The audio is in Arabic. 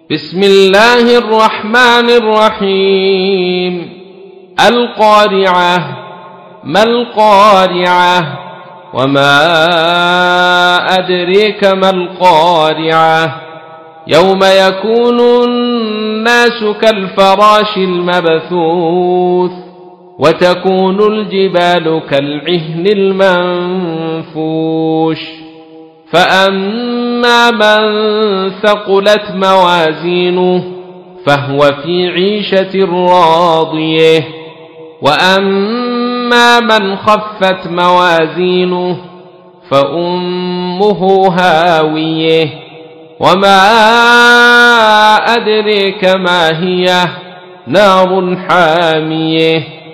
بسم الله الرحمن الرحيم. القارعة. ما القارعة؟ وما أدريك ما القارعة؟ يوم يكون الناس كالفراش المبثوث وتكون الجبال كالعهن المنفوش فأما من ثقلت موازينه فهو في عيشة راضية وأما من خفت موازينه فأمه هاوية وما أدريك ما هي نار حامية